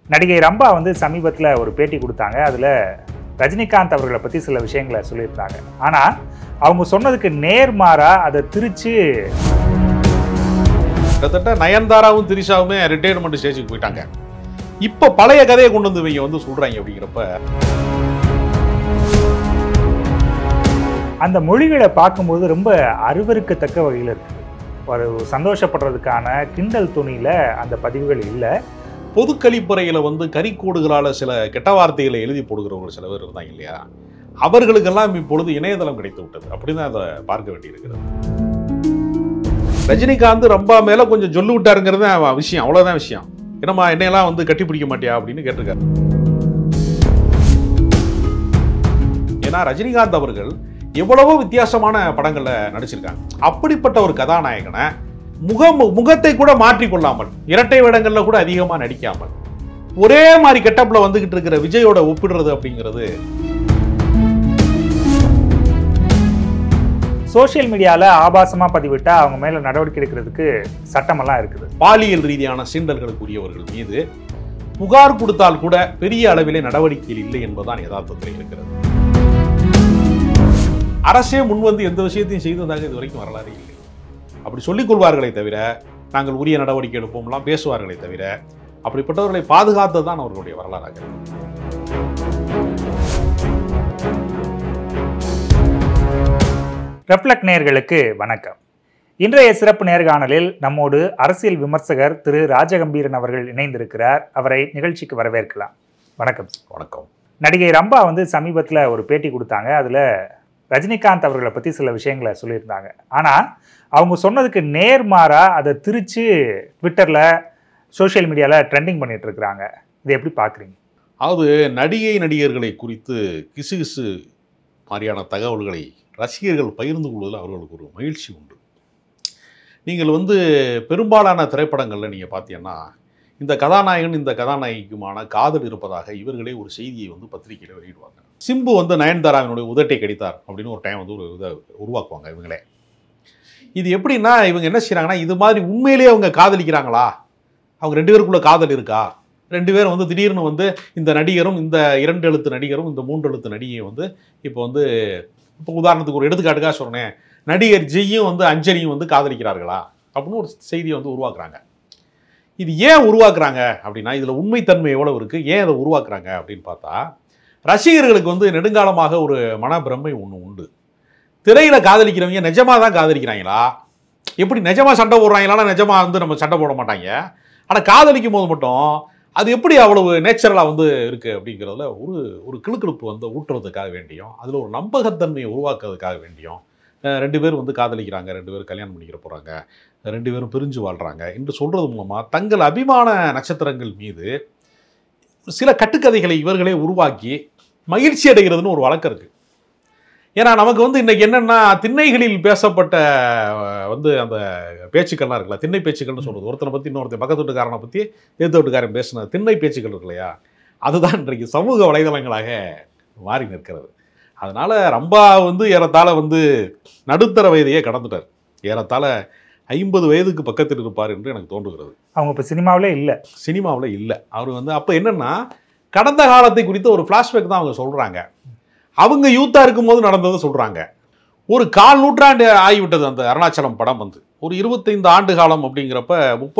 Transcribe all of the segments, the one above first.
நடிகை ரம்பா வந்து சமீபத்தில் ஒரு பேட்டி கொடுத்தாங்க. அதில் ரஜினிகாந்த் அவர்களை பற்றி சில விஷயங்களை சொல்லியிருந்தாங்க. ஆனால் அவங்க சொன்னதுக்கு நேர்மாறாக அதை திரிச்சு கிட்டத்தட்ட நயன்தாராவும் திரிஷாவுமே ரிட்டையர்மெண்ட் ஸ்டேஜுக்கு போயிட்டாங்க. இப்போ பழைய கதையை கொண்டு வந்து இவங்க வந்து சொல்கிறாங்க. அப்படிங்கிறப்ப அந்த மொழிகளை பார்க்கும்போது ரொம்ப அருவருக்கத்தக்க வகையில் இருக்குது. ஒரு சந்தோஷப்படுறதுக்கான கிண்டல் துணியில் அந்த பதிவுகள் இல்லை. பொது கழிப்பறையில் வந்து கரிக்கோடுகளால் சில கெட்ட வார்த்தைகளை எழுதி போடுகிறவர்கள் சில பேர் இருந்தாங்க இல்லையா, அவர்களுக்கெல்லாம் இப்பொழுது இணையதளம் கிடைத்து விட்டது. அப்படின்னு அதை பார்க்க வேண்டியிருக்கிறது. ரஜினிகாந்த் ரம்பா மேலே கொஞ்சம் சொல்லி விட்டாருங்கிறது விஷயம், அவ்வளோதான் விஷயம். என்னம்மா என்னையெல்லாம் வந்து கட்டி பிடிக்க மாட்டியா அப்படின்னு கேட்டிருக்காரு. ஏன்னா ரஜினிகாந்த் அவர்கள் எவ்வளவோ வித்தியாசமான படங்கள்ல நடிச்சிருக்காங்க. அப்படிப்பட்ட ஒரு கதாநாயகனை முகத்தை கூட மாற்றிக்கொள்ளாமல், இரட்டை வேடங்கள்ல கூட அதிகமா நடிக்காமல், ஒரே மாதிரி கெட்டப்ல வந்துகிட்டு இருக்கிற விஜயோட ஒப்பிடுறது அப்படிங்கிறது சோசியல் மீடியாவில் ஆபாசமாக பதிவிட்டா அவங்க மேலே நடவடிக்கை எடுக்கிறதுக்கு சட்டமெல்லாம் இருக்குது. பாலியல் ரீதியான சீண்டல்களுக்குரியவர்கள் மீது புகார் கொடுத்தால் கூட பெரிய அளவிலே நடவடிக்கைகள் இல்லை என்பதுதான் யதார்த்தத்தில் இருக்கிறது. அரசே முன்வந்து எந்த விஷயத்தையும் செய்ததாக இது வரைக்கும் வரலாறு இல்லை. அப்படி சொல்லிக் கொள்வார்களே தவிர, நாங்கள் உரிய நடவடிக்கை எடுப்போம்லாம் பேசுவார்களே தவிர, அப்படிப்பட்டவர்களை பாதுகாத்தது தான் அவர்களுடைய வரலாறாக. ரெஃப்ளெக்ட் நேயர்களுக்கு வணக்கம். இன்றைய சிறப்பு நேர்காணலில் நம்மோடு அரசியல் விமர்சகர் திரு ராஜகம்பீரன் அவர்கள் இணைந்திருக்கிறார். அவரை நிகழ்ச்சிக்கு வரவேற்கலாம். வணக்கம். வணக்கம். நடிகை ரம்பா வந்து சமீபத்தில் ஒரு பேட்டி கொடுத்தாங்க. அதில் ரஜினிகாந்த் அவர்களை பற்றி சில விஷயங்களை சொல்லியிருந்தாங்க. ஆனால் அவங்க சொன்னதுக்கு நேர்மாறாக அதை திரிச்சு ட்விட்டரில் சோஷியல் மீடியாவில் ட்ரெண்டிங் பண்ணிட்டு இருக்கிறாங்க. இதை எப்படி பார்க்குறீங்க? அதாவது நடிகர்களை குறித்து கிசுகிசு மாதிரியான தகவல்களை ரசிகர்கள் பகிர்ந்து கொள்வதில் அவர்களுக்கு ஒரு மகிழ்ச்சி உண்டு. நீங்கள் வந்து பெரும்பாலான திரைப்படங்களில் நீங்கள் பார்த்தீங்கன்னா, இந்த கதாநாயகன் இந்த கதாநாயகிக்குமான காதல் இருப்பதாக இவர்களே ஒரு செய்தியை வந்து பத்திரிகையில் வெளியிடுவாங்க. சிம்பு வந்து நயன்தாராவினுடைய உதட்டை கடித்தார் அப்படின்னு ஒரு டைம் வந்து ஒரு இதை உருவாக்குவாங்க இவங்களே. இது எப்படின்னா, இவங்க என்ன செய்கிறாங்கன்னா, இது மாதிரி உண்மையிலேயே அவங்க காதலிக்கிறாங்களா, அவங்க ரெண்டு பேருக்குள்ள காதல் இருக்கா, ரெண்டு பேரும் வந்து திடீர்னு வந்து இந்த நடிகரும் இந்த 2 எழுத்து நடிகரும் இந்த 3 எழுத்து நடிகையை வந்து இப்போ உதாரணத்துக்கு ஒரு எடுத்துக்காட்டுக்காக சொன்னேன், நடிகர் ஜெய்யும் வந்து அஞ்சலியும் வந்து காதலிக்கிறார்களா அப்படின்னு ஒரு செய்தியை வந்து உருவாக்குறாங்க. இது ஏன் உருவாக்குறாங்க அப்படின்னா, இதில் உண்மைத்தன்மை எவ்வளவு இருக்குது, ஏன் அதை உருவாக்குறாங்க அப்படின்னு பார்த்தா, ரசிகர்களுக்கு வந்து நெடுங்காலமாக ஒரு மனப்பிரமை ஒன்று உண்டு. திரையில் காதலிக்கிறவங்க நிஜமாக தான் காதலிக்கிறாங்களா, எப்படி நிஜமாக சண்டை போடுறாங்களான்னா நிஜமாக வந்து நம்ம சண்டை போட மாட்டாங்க, ஆனால் காதலிக்கும் போது மட்டும் அது எப்படி அவ்வளவு நேச்சுரலாக வந்து இருக்குது அப்படிங்கிறதுல ஒரு கிளுக்கிழுப்பு வந்து ஊட்டுறதுக்காக வேண்டியும், அதில் ஒரு நம்பகத்தன்மையை உருவாக்குறதுக்காக வேண்டியும், 2 பேர் வந்து காதலிக்கிறாங்க, 2 பேர் கல்யாணம் பண்ணிக்கிற போகிறாங்க, 2 பேரும் பிரிஞ்சு வாழ்கிறாங்க என்று சொல்கிறது மூலமாக தங்கள் அபிமான நட்சத்திரங்கள் மீது சில கட்டுக்கதைகளை இவர்களே உருவாக்கி மகிழ்ச்சி அடைகிறதுன்னு ஒரு வழக்கம் இருக்குது. ஏன்னா நமக்கு வந்து இன்றைக்கி என்னென்னா, திண்ணைகளில் பேசப்பட்ட வந்து அந்த பேச்சுக்கள்லாம் இருக்குல்ல, திண்ணை பேச்சுக்கள்னு சொல்கிறது, ஒருத்தனை பற்றி இன்னொருத்தர் பக்கத்து வீட்டுக்காரனை பற்றி எதிர்த்து வீட்டுக்காரன் பேசின திண்ணை பேச்சுக்கள் இருக்கு இல்லையா, அதுதான் இன்றைக்கு சமூக வலைதளங்களாக மாறி நிற்கிறது. அதனால் ரம்பா வந்து ஏறத்தாழ வந்து நடுத்தர வயதையே கடந்துட்டார். ஏறத்தாழ 50 வயதுக்கு பக்கத்தில் இருப்பார் என்று எனக்கு தோன்றுகிறது. அவங்க இப்போ சினிமாவில் இல்லை. அவர் வந்து அப்போ என்னென்னா, கடந்த காலத்தை குறித்த ஒரு ஃப்ளாஷ்பேக் தான் அவங்க சொல்கிறாங்க. அவங்க யூத்தாக இருக்கும்போது நடந்ததை சொல்கிறாங்க. ஒரு 1/4 நூற்றாண்டு ஆகிவிட்டது அந்த அருணாச்சலம் படம் வந்து. ஒரு 25 ஆண்டு காலம் அப்படிங்கிறப்ப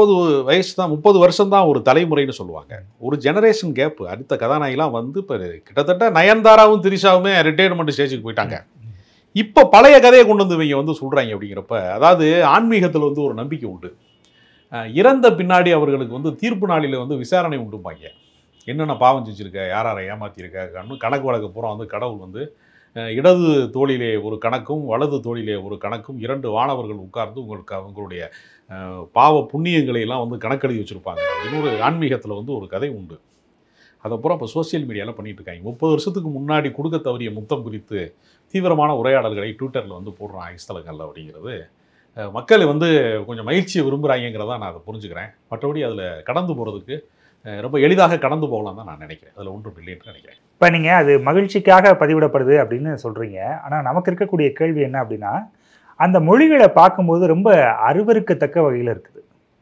30 வருஷம் தான் ஒரு தலைமுறைன்னு சொல்லுவாங்க. ஒரு ஜெனரேஷன் கேப்பு. அடுத்த கதாநாயகிலாம் வந்து இப்போ கிட்டத்தட்ட நயன்தாராவும் திரிஷாவுமே ரிட்டையர்மெண்ட் ஸ்டேஜுக்கு போயிட்டாங்க. இப்போ பழைய கதையை கொண்டு வந்து இவங்க வந்து சொல்கிறாங்க. அப்படிங்கிறப்ப அதாவது ஆன்மீகத்தில் வந்து ஒரு நம்பிக்கை உண்டு. இறந்த பின்னாடி அவர்களுக்கு வந்து தீர்ப்பு நாளில் வந்து விசாரணை உண்டுப்பாங்க. என்னென்ன பாவம் செஞ்சுருக்க, யாரை ஏமாற்றிருக்க, கணக்கு வழக்கு பூரா வந்து கடவுள் வந்து இடது தோளிலே ஒரு கணக்கும் வலது தோளிலே ஒரு கணக்கும் 2 வானவர்கள் உட்கார்ந்து உங்களுடைய பாவ புண்ணியங்களை எல்லாம் வந்து கணக்கெழுதி வச்சுருப்பாங்க அப்படின்னு ஒரு ஆன்மீகத்தில் வந்து ஒரு கதை உண்டு. அதை பூரா இப்போ சோசியல் மீடியாவில் பண்ணிகிட்டு இருக்காங்க. 30 வருஷத்துக்கு முன்னாடி கொடுக்க தவறிய முத்தம் குறித்து தீவிரமான உரையாடல்களை ட்விட்டரில் வந்து போடுறான் இன்ஸ்தலங்களில். அப்படிங்கிறது மக்கள் வந்து கொஞ்சம் மகிழ்ச்சியை விரும்புகிறாங்கிறதா நான் அதை புரிஞ்சுக்கிறேன். மற்றபடி அதில் கடந்து போகிறதுக்கு ரொம்ப எளிதாக கடந்து போகலாம் தான் நான் நினைக்கிறேன். அதில் ஒன்றும் இல்லைன்னு நினைக்கிறேன். இப்போ நீங்கள் அது மகிழ்ச்சிக்காக பதிவிடப்படுது அப்படின்னு சொல்கிறீங்க. ஆனால் நமக்கு இருக்கக்கூடிய கேள்வி என்ன அப்படின்னா, அந்த மொழிகளை பார்க்கும்போது ரொம்ப அருவருக்கத்தக்க வகையில் இருக்குது.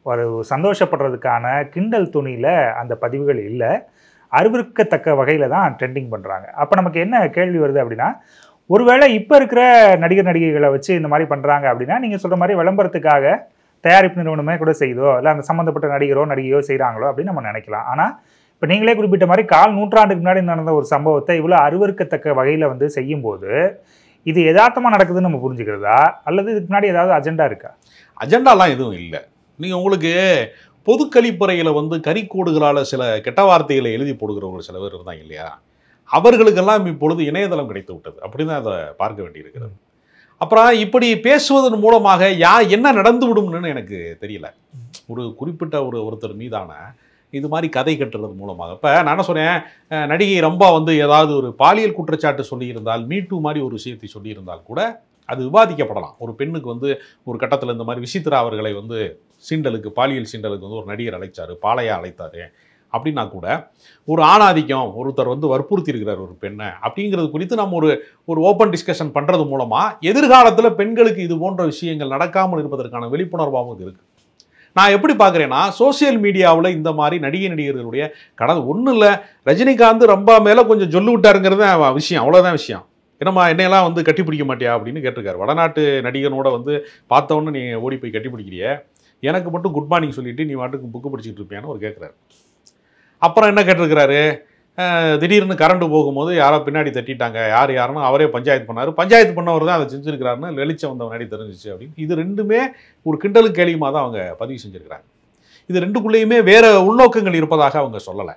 ஒரு சந்தோஷப்படுறதுக்கான கிண்டல் துணியில் அந்த பதிவுகள் இல்லை, அருவருக்கத்தக்க வகையில் தான் ட்ரெண்டிங் பண்ணுறாங்க. அப்போ நமக்கு என்ன கேள்வி வருது அப்படின்னா, ஒருவேளை இப்போ இருக்கிற நடிகர் நடிகைகளை வச்சு இந்த மாதிரி பண்ணுறாங்க அப்படின்னா, நீங்கள் சொல்கிற மாதிரி விளம்பரத்துக்காக தயாரிப்பு நிறுவனமே கூட செய்தோ இல்லை அந்த சம்மந்தப்பட்ட நடிகரோ நடிகையோ செய்கிறாங்களோ அப்படின்னு நம்ம நினைக்கலாம். ஆனால் இப்போ நீங்களே குறிப்பிட்ட மாதிரி நூற்றாண்டுக்கு முன்னாடி நடந்த ஒரு சம்பவத்தை இவ்வளோ அருவருக்கத்தக்க வகையில் வந்து செய்யும்போது இது யதார்த்தமாக நடக்குதுன்னு நம்ம புரிஞ்சுக்கிறதா, அல்லது இதுக்கு முன்னாடி ஏதாவது அஜெண்டா இருக்கா? அஜெண்டாலாம் எதுவும் இல்லை. நீங்கள் உங்களுக்கு பொது கழிப்பறையில் வந்து கரிக்கோடுகளால் சில கெட்ட வார்த்தைகளை எழுதி போடுகிறவர்கள் சில பேர் இருந்தாங்க இல்லையா, அவர்களுக்கெல்லாம் இப்பொழுது இணையதளம் கிடைத்து விட்டது. அப்படி தான் அதை பார்க்க வேண்டியிருக்கிறது. அப்புறம் இப்படி பேசுவதன் மூலமாக என்ன நடந்து விடும்னு எனக்கு தெரியல. ஒரு குறிப்பிட்ட ஒருத்தர் மீதான இது மாதிரி கதை கட்டுறது மூலமாக இப்போ நான் என்ன சொன்னேன், நடிகை ரம்பா வந்து ஏதாவது ஒரு பாலியல் குற்றச்சாட்டு சொல்லியிருந்தால், மீட்டு மாதிரி ஒரு விஷயத்தை சொல்லியிருந்தால் கூட அது விவாதிக்கப்படலாம். ஒரு பெண்ணுக்கு வந்து ஒரு கட்டத்தில் இந்த மாதிரி விசித்ரா அவர்களை வந்து சீண்டலுக்கு, பாலியல் சீண்டலுக்கு வந்து ஒரு நடிகர் அழைச்சார், பாலையா அழைத்தார் அப்படின்னா கூட, ஒரு ஆணாதிக்கம் ஒருத்தர் வந்து வற்புறுத்தி இருக்கிறார் ஒரு பெண்ணை அப்படிங்கிறது குறித்து நம்ம ஒரு ஓப்பன் டிஸ்கஷன் பண்ணுறது மூலமாக எதிர்காலத்தில் பெண்களுக்கு இது போன்ற விஷயங்கள் நடக்காமல் இருப்பதற்கான விழிப்புணர்வாகவும் இது இருக்குது. நான் எப்படி பார்க்குறேன்னா, சோசியல் மீடியாவில் இந்த மாதிரி நடிகர்களுடைய கடந்த ஒன்றும் இல்லை, ரஜினிகாந்த் ரம்பா மேலே கொஞ்சம் சொல்லு விட்டாருங்கிறது விஷயம், அவ்வளோதான் விஷயம். என்னம்மா என்னையெல்லாம் வந்து கட்டி பிடிக்க மாட்டியா அப்படின்னு கேட்டிருக்காரு. வடநாட்டு நடிகனோட வந்து பார்த்தவொன்னு நீ ஓடி போய் கட்டி பிடிக்கிறிய, எனக்கு மட்டும் குட் மார்னிங் சொல்லிவிட்டு நீ வாட்டுக்கு புக்கு படிச்சுட்டு இருப்பியான்னு ஒரு கேட்குறாரு. அப்புறம் என்ன கேட்டிருக்கிறாரு, திடீர்னு கரண்ட் போகும்போது யாரோ பின்னாடி தட்டிட்டாங்க, யாருன்னு அவரே பஞ்சாயத்து பண்ணார், பஞ்சாயத்து பண்ணவர் தான் அதை செஞ்சுருக்கிறாருன்னு வெளிச்சம் வந்த முன்னாடி தெரிஞ்சிச்சு அப்படின்னு. இது ரெண்டுமே ஒரு கிண்டலும் கேலியுமாக தான் அவங்க பதிவு செஞ்சுருக்கிறாங்க. இது ரெண்டுக்குள்ளேயுமே வேறு உள்நோக்கங்கள் இருப்பதாக அவங்க சொல்லலை.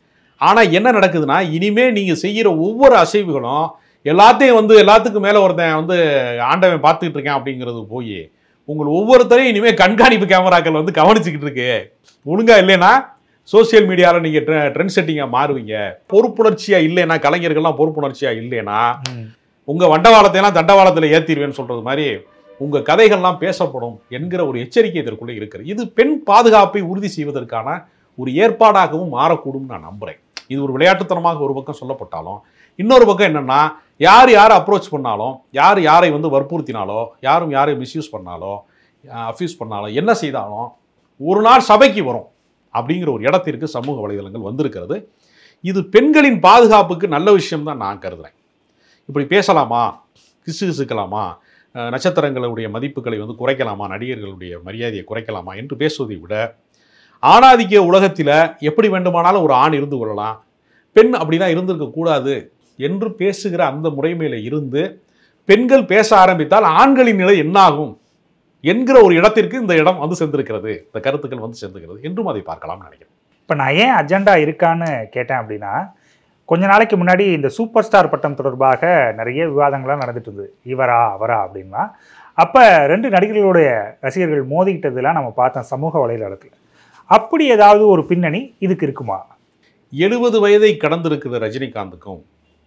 ஆனால் என்ன நடக்குதுன்னா, இனிமேல் நீங்கள் செய்கிற ஒவ்வொரு அசைவுகளும் எல்லாத்தையும் வந்து எல்லாத்துக்கும் மேலே ஒருத்தன் வந்து ஆண்டவன் பார்த்துக்கிட்டு இருக்கேன் அப்படிங்கிறது போய் உங்கள் ஒவ்வொருத்தரையும் இனிமேல் கண்காணிப்பு கேமராக்கள் வந்து கவனிச்சுக்கிட்டு இருக்கு. ஒழுங்கா இல்லைன்னா சோசியல் மீடியாவில் நீங்கள் ட்ரெண்ட் செட்டிங்காக மாறுவீங்க. பொறுப்புணர்ச்சியாக இல்லைன்னா, கலைஞர்கள்லாம் பொறுப்புணர்ச்சியாக இல்லைன்னா உங்கள் வண்டவாளத்தையெல்லாம் தண்டவாளத்தில் ஏற்றிடுவேன்னு சொல்கிறது மாதிரி உங்கள் கதைகள்லாம் பேசப்படும் என்கிற ஒரு எச்சரிக்கை இதற்குள்ளே இருக்கிறது. இது பெண் பாதுகாப்பை உறுதி செய்வதற்கான ஒரு ஏற்பாடாகவும் மாறக்கூடும் நான் நம்புகிறேன். இது ஒரு விளையாட்டுத்தனமாக ஒரு பக்கம் சொல்லப்பட்டாலும், இன்னொரு பக்கம் என்னென்னா, யாரை அப்ரோச் பண்ணாலும், யாரை வந்து வற்புறுத்தினாலோ, யாரை மிஸ்யூஸ் பண்ணாலோ, அஃப்யூஸ் பண்ணாலோ, என்ன செய்தாலும் ஒரு நாள் சபைக்கு வரும் அப்படிங்கிற ஒரு இடத்திற்கு சமூக வலைதளங்கள் வந்திருக்கிறது. இது பெண்களின் பாதுகாப்புக்கு நல்ல விஷயம் தான் நான் கருதுகிறேன். இப்படி பேசலாமா, கிசுகிசுக்கலாமா, நட்சத்திரங்களுடைய மதிப்புகளை வந்து குறைக்கலாமா, நடிகர்களுடைய மரியாதையை குறைக்கலாமா என்று பேசுவதை விட, ஆணாதிக்க உலகத்தில் எப்படி வேண்டுமானாலும் ஒரு ஆண் இருந்து கொள்ளலாம், பெண் அப்படிலாம் இருந்திருக்கக்கூடாது என்று பேசுகிற அந்த முறைமையில் இருந்து பெண்கள் பேச ஆரம்பித்தால் ஆண்களின் நிலை என்னாகும் என்கிற ஒரு இடத்திற்கு இந்த இடம் வந்து சேர்ந்திருக்கிறது, இந்த கருத்துக்கள் வந்து சேர்ந்துக்கிறது என்றும் அதை பார்க்கலாம்னு நினைக்கிறேன். இப்போ நான் ஏன் அஜெண்டா இருக்கான்னு கேட்டேன் அப்படின்னா, கொஞ்ச நாளைக்கு முன்னாடி இந்த சூப்பர் ஸ்டார் பட்டம் தொடர்பாக நிறைய விவாதங்கள்லாம் நடந்துட்டு இருந்தது, இவரா அவரா அப்படின்னா. அப்போ 2 நடிகர்களுடைய ரசிகர்கள் மோதிக்கிட்டதெல்லாம் நம்ம பார்த்தோம் சமூக வலைதளத்தில். அப்படி ஏதாவது ஒரு பின்னணி இதுக்கு இருக்குமா? 70 வயதை கடந்திருக்கிற ரஜினிகாந்துக்கும்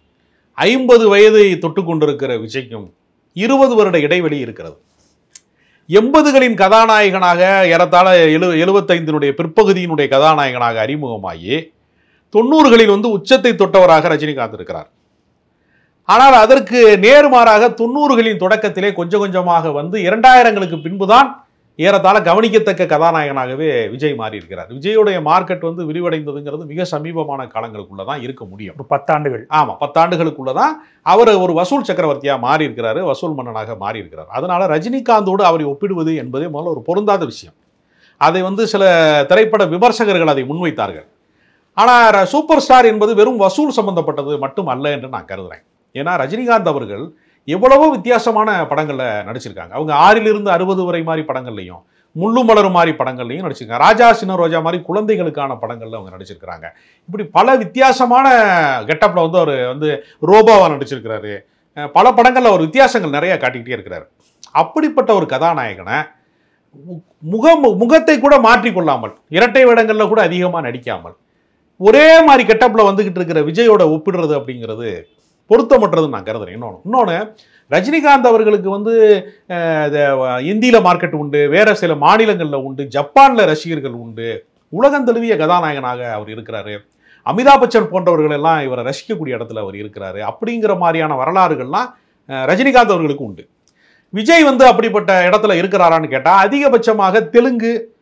50 வயதை தொட்டு கொண்டிருக்கிற விஜய்க்கும் 20 வருட இடைவெளி இருக்கிறது. 80களின் கதாநாயகனாக ஏறத்தாழ 75 பிற்பகுதியினுடைய கதாநாயகனாக அறிமுகமாகி 90களில் வந்து உச்சத்தை தொட்டவராக ரஜினிகாந்த் இருக்கிறார். ஆனால் அதற்கு நேர்மாறாக 90களின் தொடக்கத்திலே கொஞ்சம் கொஞ்சமாக வந்து 2000ங்களுக்கு பின்புதான் ஏறத்தாழ கவனிக்கத்தக்க கதாநாயகனாகவே விஜய் மாறி இருக்கிறார். விஜயோடைய மார்க்கெட் வந்து விரிவடைந்ததுங்கிறது மிக சமீபமான காலங்களுக்குள்ள தான் இருக்க முடியும். 10 ஆண்டுகள். ஆமாம், 10 ஆண்டுகளுக்குள்ள தான் அவர் ஒரு வசூல் சக்கரவர்த்தியாக மாறி இருக்கிறாரு, வசூல் மன்னனாக மாறி இருக்கிறார். அதனால ரஜினிகாந்தோடு அவரை ஒப்பிடுவது என்பதே முதல்ல ஒரு பொருந்தாத விஷயம். அதை வந்து சில திரைப்பட விமர்சகர்கள் அதை முன்வைத்தார்கள். ஆனால் சூப்பர் ஸ்டார் என்பது வெறும் வசூல் சம்பந்தப்பட்டது மட்டும் அல்ல என்று நான் கருதுகிறேன். ஏன்னா ரஜினிகாந்த் அவர்கள் எவ்வளவோ வித்தியாசமான படங்களில் நடிச்சிருக்காங்க. அவங்க 6லிருந்து 60 வரை மாதிரி படங்கள்லையும், முள்ளு மலரும் மாதிரி படங்கள்லையும் நடிச்சிருக்காங்க. ராஜா சின்ன ரோஜா மாதிரி குழந்தைகளுக்கான படங்களில் அவங்க நடிச்சிருக்கிறாங்க. இப்படி பல வித்தியாசமான கெட்டப்பில் வந்து அவர் வந்து ரோபோவாக நடிச்சிருக்கிறாரு. பல படங்களில் அவர் வித்தியாசங்கள் நிறைய காட்டிக்கிட்டே இருக்கிறார். அப்படிப்பட்ட ஒரு கதாநாயகனை முகத்தை கூட மாற்றிக்கொள்ளாமல், இரட்டை வேடங்களில் கூட அதிகமாக நடிக்காமல், ஒரே மாதிரி கெட்டப்பில் வந்துக்கிட்டு இருக்கிற விஜயோட ஒப்பிடுறது அப்படிங்கிறது பொருத்தமற்றதுன்னு நான் கருதுறேன். இன்னொன்று ரஜினிகாந்த் அவர்களுக்கு வந்து இந்தியில் மார்க்கெட் உண்டு, வேறு சில மாநிலங்களில் உண்டு, ஜப்பானில் ரசிகர்கள் உண்டு, உலகம் தழுவிய கதாநாயகனாக அவர் இருக்கிறாரு. அமிதாப் பச்சன் போன்றவர்கள் எல்லாம் இவரை ரசிக்கக்கூடிய இடத்துல அவர் இருக்கிறாரு. அப்படிங்கிற மாதிரியான வரலாறுகள்லாம் ரஜினிகாந்த் அவர்களுக்கு உண்டு. விஜய் வந்து அப்படிப்பட்ட இடத்துல இருக்கிறாரான்னு கேட்டால் அதிகபட்சமாக தெலுங்கு,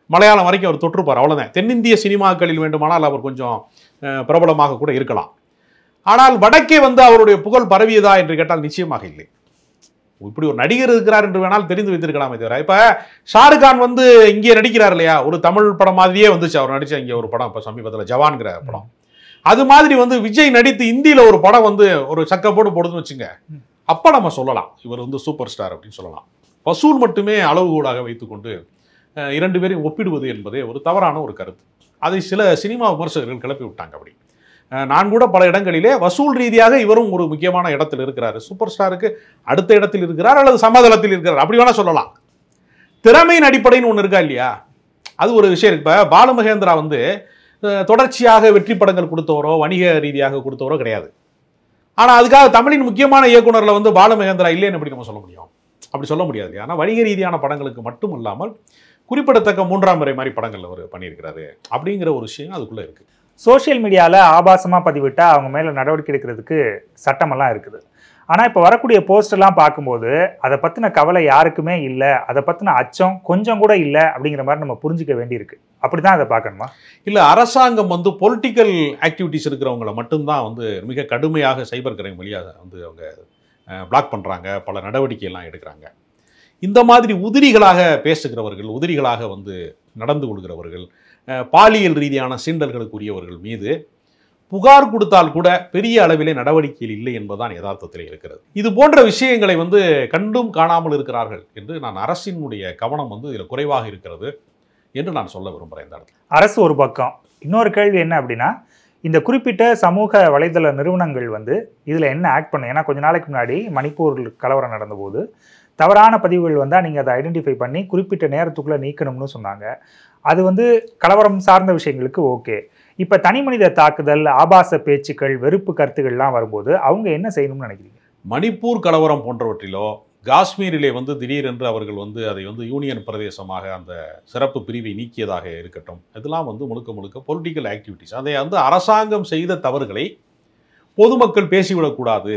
மலையாளம் வரைக்கும் அவர் தொற்றுப்பார், அவ்வளோதான். தென்னிந்திய சினிமாக்களில் வேண்டுமானால் அவர் கொஞ்சம் பிரபலமாக கூட இருக்கலாம். ஆனால் வடக்கே வந்து அவருடைய புகழ் பரவியதா என்று கேட்டால் நிச்சயமாக இல்லை. இப்படி ஒரு நடிகர் இருக்கிறார் என்று வேணால் தெரிந்து வைத்திருக்கலாமே தவிர, இப்போ ஷாருக்கான் வந்து இங்கே நடிக்கிறார் இல்லையா, ஒரு தமிழ் படம் மாதிரியே வந்துச்சு அவர் நடித்த இங்கே ஒரு படம் இப்போ சமீபத்தில் ஜவான்கிற படம். அது மாதிரி வந்து விஜய் நடித்து இந்தியில் ஒரு படம் வந்து ஒரு சக்கப்போடு போடுதுன்னு வச்சுங்க, அப்போ நம்ம சொல்லலாம் இவர் வந்து சூப்பர் ஸ்டார் அப்படின்னு சொல்லலாம். வசூல் மட்டுமே அளவுகோலாக வைத்துக்கொண்டு இரண்டு பேரையும் ஒப்பிடுவது என்பதே ஒரு தவறான ஒரு கருத்து. அதை சில சினிமா விமர்சகர்கள் கிளப்பி விட்டாங்க. அப்படி நான் கூட பல இடங்களிலே வசூல் ரீதியாக இவரும் ஒரு முக்கியமான இடத்தில் இருக்கிறார், சூப்பர் ஸ்டாருக்கு அடுத்த இடத்தில் இருக்கிறார் அல்லது சமதளத்தில் இருக்கிறார், அப்படி வேணா சொல்லலாம். திறமையின் அடிப்படைன்னு ஒன்று இருக்கா இல்லையா, அது ஒரு விஷயம் இருக்கு. இப்போ பாலு மகேந்திரா வந்து தொடர்ச்சியாக வெற்றி படங்கள் கொடுத்தவரோ வணிக ரீதியாக கொடுத்தவரோ கிடையாது. ஆனால் அதுக்காக தமிழின் முக்கியமான இயக்குனரில் வந்து பாலு மகேந்திரா இல்லைன்னு எப்படி நம்ம சொல்ல முடியும்? அப்படி சொல்ல முடியாது இல்லையா. ஆனால் வணிக ரீதியான படங்களுக்கு மட்டும் இல்லாமல் குறிப்பிடத்தக்க மூன்றாம் முறை மாதிரி படங்கள் அவர் பண்ணியிருக்கிறாரு அப்படிங்கிற ஒரு விஷயம் அதுக்குள்ளே இருக்குது. சோஷியல் மீடியாவில் ஆபாசமாக பதிவிட்டால் அவங்க மேலே நடவடிக்கை எடுக்கிறதுக்கு சட்டமெல்லாம் இருக்குது. ஆனால் இப்போ வரக்கூடிய போஸ்டெல்லாம் பார்க்கும்போது அதை பற்றின கவலை யாருக்குமே இல்லை, அதை பற்றின அச்சம் கொஞ்சம் கூட இல்லை அப்படிங்கிற மாதிரி நம்ம புரிஞ்சிக்க வேண்டியிருக்கு. அப்படி தான் அதை பார்க்கணுமா? இல்லை, அரசாங்கம் வந்து பொலிட்டிக்கல் ஆக்டிவிட்டிஸ் இருக்கிறவங்கள மட்டும்தான் வந்து மிக கடுமையாக சைபர் கிரைம் வழியாக வந்து அவங்க பிளாக் பண்ணுறாங்க, பல நடவடிக்கையெல்லாம் எடுக்கிறாங்க. இந்த மாதிரி உதிரிகளாக பேசுகிறவர்கள், உதிரிகளாக வந்து நடந்து கொள்கிறவர்கள், பாலியல் ரீதியான சீண்டல்களுக்குரியவர்கள் மீது புகார் கொடுத்தால் கூட பெரிய அளவிலே நடவடிக்கையில் இல்லை என்பதுதான் யதார்த்தத்தில் இருக்கிறது. இது போன்ற விஷயங்களை வந்து கண்டும் காணாமல் இருக்கிறார்கள் என்று நான் அரசினுடைய கவனம் வந்து இதில் குறைவாக இருக்கிறது என்று நான் சொல்ல விரும்புகிறேன். இந்த இடத்துல அரசு ஒரு பக்கம், இன்னொரு கேள்வி என்ன அப்படின்னா, இந்த குறிப்பிட்ட சமூக வலைதள நிறுவனங்கள் வந்து இதில் என்ன ஆக்ட் பண்ணு? ஏன்னா கொஞ்ச நாளைக்கு முன்னாடி மணிப்பூர் கலவரம் நடந்தபோது தவறான பதிவுகள் வந்தால் நீங்கள் அதை ஐடென்டிஃபை பண்ணி குறிப்பிட்ட நேரத்துக்குள்ளே நீக்கணும்னு சொன்னாங்க. அது வந்து கலவரம் சார்ந்த விஷயங்களுக்கு ஓகே. இப்போ தனி மனித தாக்குதல், ஆபாச பேச்சுக்கள், வெறுப்பு கருத்துக்கள்லாம் வரும்போது அவங்க என்ன செய்யணும்னு நினைக்கிறீங்க? மணிப்பூர் கலவரம் போன்றவற்றிலோ காஷ்மீரிலே வந்து திடீரென்று அவர்கள் வந்து அதை வந்து யூனியன் பிரதேசமாக அந்த சிறப்பு பிரிவை நீக்கியதாக இருக்கட்டும், இதெல்லாம் வந்து முழுக்க முழுக்க பொலிட்டிக்கல் ஆக்டிவிட்டிஸ். அதை வந்து அரசாங்கம் செய்த தவறுகளை பொதுமக்கள் பேசிவிடக்கூடாது,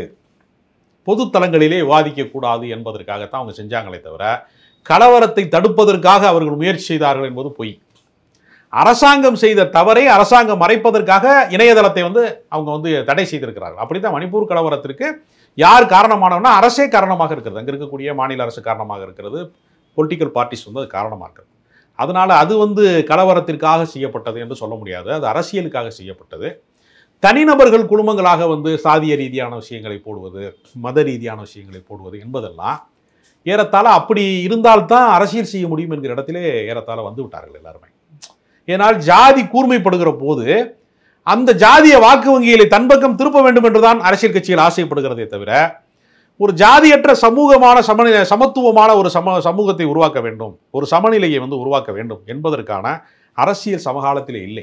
பொது தளங்களிலே விவாதிக்கக்கூடாது என்பதற்காகத்தான் அவங்க செஞ்சாங்களே தவிர கலவரத்தை தடுப்பதற்காக அவர்கள் முயற்சி செய்தார்கள் என்பது பொய். அரசாங்கம் செய்த தவறை அரசாங்கம் மறைப்பதற்காக இணையதளத்தை வந்து அவங்க வந்து தடை செய்திருக்கிறார்கள். அப்படித்தான் மணிப்பூர் கலவரத்திற்கு யார் காரணமானவனா, அரசே காரணமாக இருக்கிறது, அங்கே இருக்கக்கூடிய மாநில அரசு காரணமாக இருக்கிறது, பொலிட்டிக்கல் பார்ட்டிஸ் வந்து அது காரணமாக இருக்கிறது. அதனால அது வந்து கலவரத்திற்காக செய்யப்பட்டது என்று சொல்ல முடியாது, அது அரசியலுக்காக செய்யப்பட்டது. தனிநபர்கள் குடும்பங்களாக வந்து சாதிய ரீதியான விஷயங்களை போடுவது, மத ரீதியான விஷயங்களை போடுவது என்பதெல்லாம் ஏறத்தாழ அப்படி இருந்தால்தான் அரசியல் செய்ய முடியும் என்கிற இடத்திலே ஏறத்தாழ வந்து விட்டார்கள் எல்லாருமே. ஏனால் ஜாதி கூர்மைப்படுகிற போது அந்த ஜாதிய வாக்கு வங்கிகளை தன்பக்கம் திருப்ப வேண்டும் என்றுதான் அரசியல் கட்சிகள் ஆசைப்படுகிறதே தவிர ஒரு ஜாதியற்ற சமூகமான சமத்துவமான ஒரு சமூகத்தை உருவாக்க வேண்டும், ஒரு சமநிலையை வந்து உருவாக்க வேண்டும் என்பதற்கான அரசியல் சமகாலத்திலே இல்லை.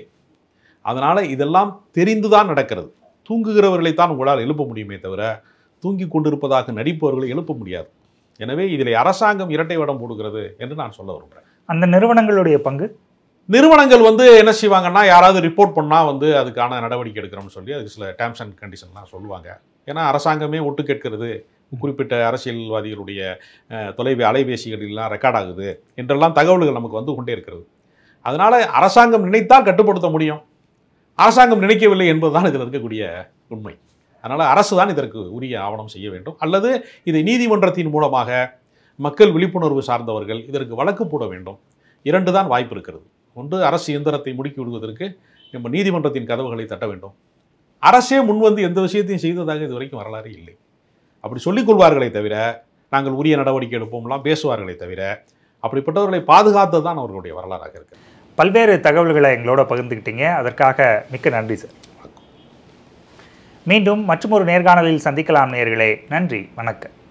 அதனால இதெல்லாம் தெரிந்துதான் நடக்கிறது. தூங்குகிறவர்களைத்தான் உங்களால் எழுப்ப முடியுமே தவிர தூங்கி கொண்டிருப்பதாக நடிப்பவர்களை எழுப்ப முடியாது. எனவே இதில் அரசாங்கம் இரட்டை வேடம் போடுகிறது என்று நான் சொல்ல விரும்புகிறேன். அந்த நிறுவனங்களுடைய பங்கு, நிறுவனங்கள் வந்து என்ன செய்வாங்கன்னா, யாராவது ரிப்போர்ட் பண்ணால் வந்து அதுக்கான நடவடிக்கை எடுக்கிறோம்னு சொல்லி அதுக்கு சில டேர்ம்ஸ் அண்ட் கண்டிஷன்லாம் சொல்லுவாங்க. ஏன்னா அரசாங்கமே ஒட்டு கேட்கிறது, குறிப்பிட்ட அரசியல்வாதிகளுடைய அலைபேசிகளெல்லாம் ரெக்கார்ட் ஆகுது என்றெல்லாம் தகவல்கள் நமக்கு வந்து கொண்டே இருக்கிறது. அதனால் அரசாங்கம் நினைத்தால் கட்டுப்படுத்த முடியும், அரசாங்கம் நினைக்கவில்லை என்பதுதான் இதில் இருக்கக்கூடிய உண்மை. அதனால் அரசு தான் இதற்கு உரிய ஆவணம் செய்ய வேண்டும், அல்லது இதை நீதிமன்றத்தின் மூலமாக மக்கள் விழிப்புணர்வு சார்ந்தவர்கள் இதற்கு வழக்கு போட வேண்டும். இரண்டு தான் வாய்ப்பு இருக்கிறது. ஒன்று, அரசு இயந்திரத்தை முடுக்கி விடுவதற்கு நம்ம நீதிமன்றத்தின் கதவுகளை தட்ட வேண்டும். அரசே முன்வந்து எந்த விஷயத்தையும் செய்ததாக இதுவரைக்கும் வரலாறு இல்லை. அப்படி சொல்லிக் கொள்வார்களே தவிர நாங்கள் உரிய நடவடிக்கை எடுப்போம்லாம் பேசுவார்களே தவிர அப்படிப்பட்டவர்களை பாதுகாத்தது தான் அவர்களுடைய வரலாறாக இருக்கு. பல்வேறு தகவல்களை எங்களோட பகிர்ந்துக்கிட்டீங்க, அதற்காக மிக்க நன்றி சார். மீண்டும் மற்றொரு நேர்காணலில் சந்திக்கலாம் நேயர்களே. நன்றி, வணக்கம்.